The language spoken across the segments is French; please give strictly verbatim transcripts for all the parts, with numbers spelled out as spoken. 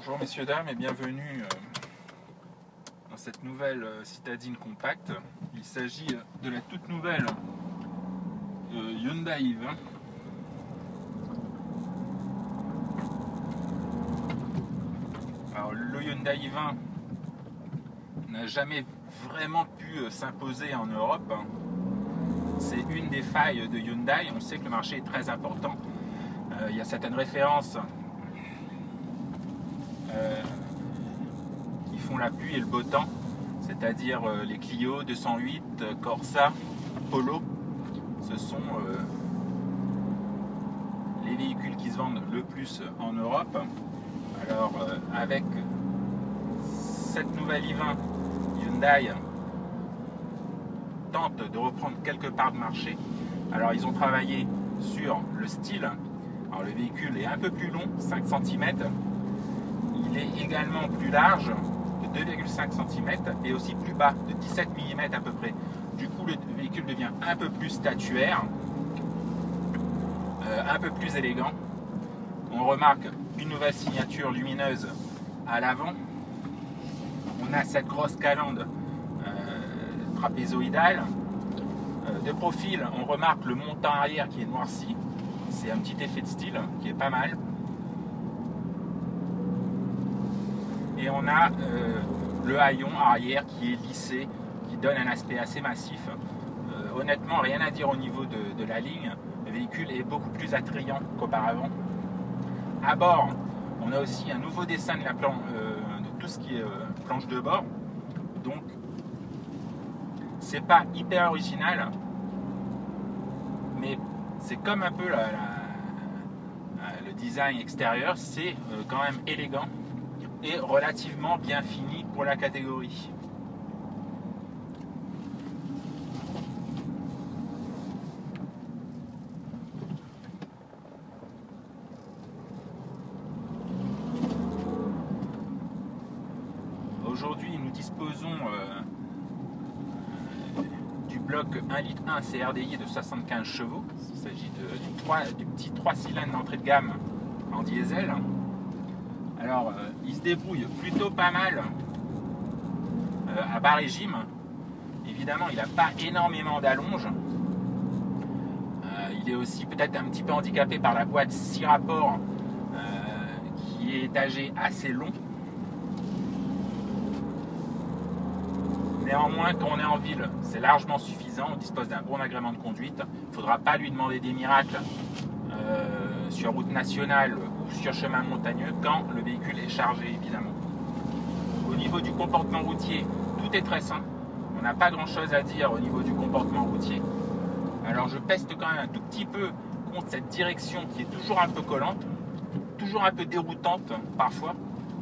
Bonjour messieurs dames et bienvenue dans cette nouvelle citadine compacte. Il s'agit de la toute nouvelle Hyundai i vingt. Alors le Hyundai i vingt n'a jamais vraiment pu s'imposer en Europe. C'est une des failles de Hyundai. On sait que le marché est très important. Euh, il y a certaines références euh, qui font la pluie et le beau temps, c'est-à-dire euh, les Clio deux cent huit, Corsa, Polo. Ce sont euh, les véhicules qui se vendent le plus en Europe. Alors euh, avec cette nouvelle i vingt, Hyundai tente de reprendre quelques parts de marché. Alors ils ont travaillé sur le style. Alors le véhicule est un peu plus long, cinq centimètres. Il est également plus large, de deux virgule cinq centimètres, et aussi plus bas, de dix-sept millimètres à peu près. Du coup le véhicule devient un peu plus statuaire, euh, un peu plus élégant. On remarque une nouvelle signature lumineuse à l'avant. On a cette grosse calandre euh, trapézoïdale. Euh, de profil, on remarque le montant arrière qui est noirci. C'est un petit effet de style qui est pas mal. Et on a euh, le haillon arrière qui est lissé, qui donne un aspect assez massif. Euh, honnêtement, rien à dire au niveau de, de la ligne. Le véhicule est beaucoup plus attrayant qu'auparavant. À bord, on a aussi un nouveau dessin de, la plan, euh, de tout ce qui est euh, planche de bord. Donc, c'est pas hyper original, mais c'est comme un peu la, la, le design extérieur, c'est euh, quand même élégant et relativement bien fini pour la catégorie. Aujourd'hui, nous disposons euh, du bloc un litre un C R D I de soixante-quinze chevaux. Il s'agit de, du petit trois cylindres d'entrée de gamme en diesel. Alors, euh, il se débrouille plutôt pas mal euh, à bas régime. Évidemment, il n'a pas énormément d'allonge. Euh, il est aussi peut-être un petit peu handicapé par la boîte six rapports euh, qui est étagée assez long. Néanmoins, quand on est en ville, c'est largement suffisant. On dispose d'un bon agrément de conduite. Il ne faudra pas lui demander des miracles euh, sur route nationale ou sur chemin montagneux quand le véhicule est chargé, évidemment. Au niveau du comportement routier, tout est très sain. On n'a pas grand-chose à dire au niveau du comportement routier. Alors, je peste quand même un tout petit peu contre cette direction qui est toujours un peu collante, toujours un peu déroutante parfois,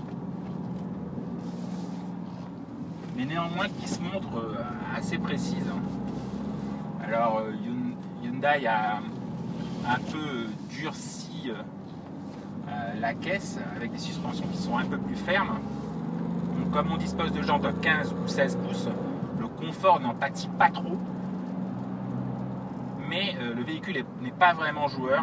mais néanmoins qui se montre assez précise. Alors Hyundai a un peu durci la caisse avec des suspensions qui sont un peu plus fermes. Donc, comme on dispose de jantes de quinze ou seize pouces, le confort n'en pâtit pas trop, mais le véhicule n'est pas vraiment joueur.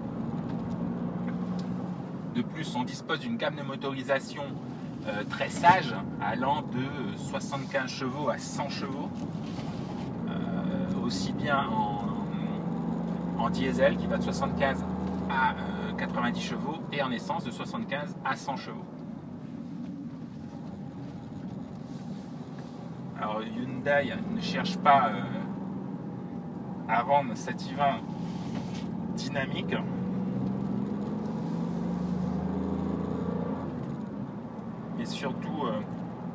De plus, on dispose d'une gamme de motorisation Euh, très sage, allant de soixante-quinze chevaux à cent chevaux, euh, aussi bien en, en diesel qui va de soixante-quinze à euh, quatre-vingt-dix chevaux, et en essence de soixante-quinze à cent chevaux. Alors Hyundai ne cherche pas euh, à vendre cet i vingt dynamique. Et surtout euh,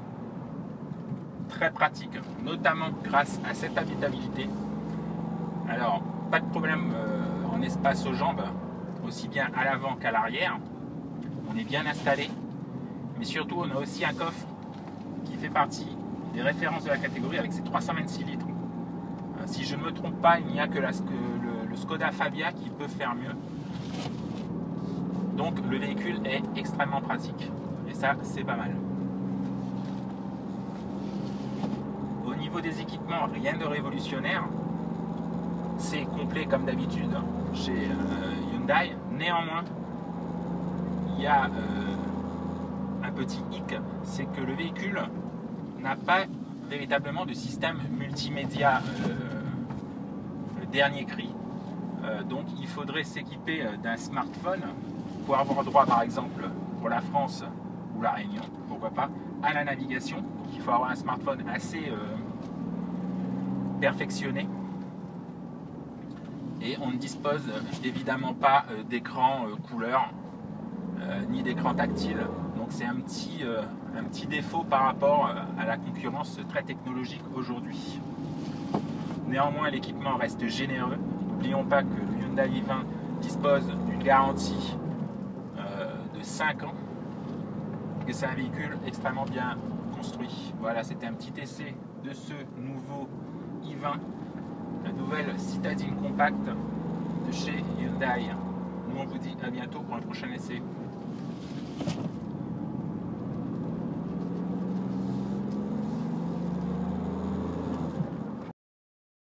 très pratique, notamment grâce à cette habitabilité. Alors, pas de problème euh, en espace aux jambes, aussi bien à l'avant qu'à l'arrière. On est bien installé, mais surtout on a aussi un coffre qui fait partie des références de la catégorie avec ses trois cent vingt-six litres. Euh, si je ne me trompe pas, il n'y a que, la, que le, le Skoda Fabia qui peut faire mieux. Donc le véhicule est extrêmement pratique. Et ça, c'est pas mal. Au niveau des équipements, rien de révolutionnaire. C'est complet comme d'habitude chez euh, Hyundai. Néanmoins, il y a euh, un petit hic, c'est que le véhicule n'a pas véritablement de système multimédia euh, dernier cri. Euh, donc il faudrait s'équiper d'un smartphone pour avoir droit, par exemple, pour la France ou la Réunion, pourquoi pas, à la navigation. Il faut avoir un smartphone assez euh, perfectionné. Et on ne dispose évidemment pas euh, d'écran euh, couleur, euh, ni d'écran tactile. Donc c'est un petit, euh, un petit défaut par rapport euh, à la concurrence très technologique aujourd'hui. Néanmoins, l'équipement reste généreux. N'oublions pas que le Hyundai i vingt dispose d'une garantie euh, de cinq ans, que c'est un véhicule extrêmement bien construit. Voilà, c'était un petit essai de ce nouveau i vingt, la nouvelle citadine compacte de chez Hyundai. Nous on vous dit à bientôt pour un prochain essai.